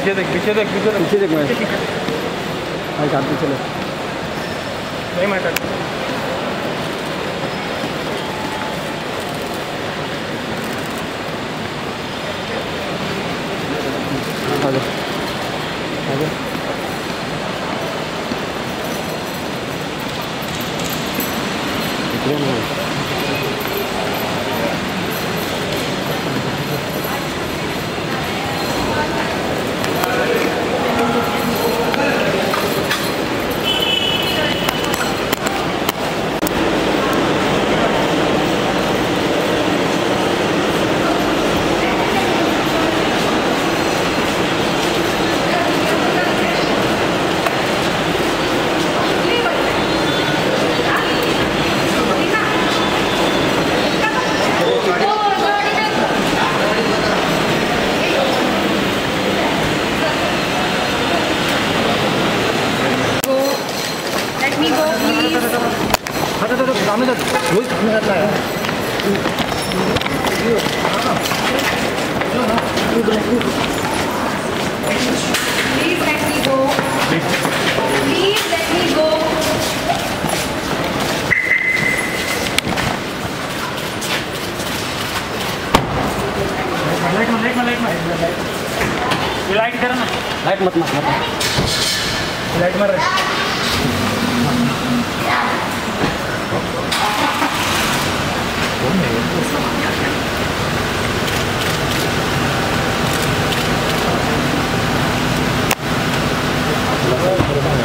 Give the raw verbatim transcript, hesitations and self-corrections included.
पीछे देख पीछे देख पीछे देख पीछे देख मैं भाई साथ में चलो नहीं मैटर आगे आगे सामने तक वही सामने जाता है Please let me go. Please let me go. Light में लाइट में लाइट में ये लाइट करो ना लाइट मत मत मत लाइट मार रहे Gracias.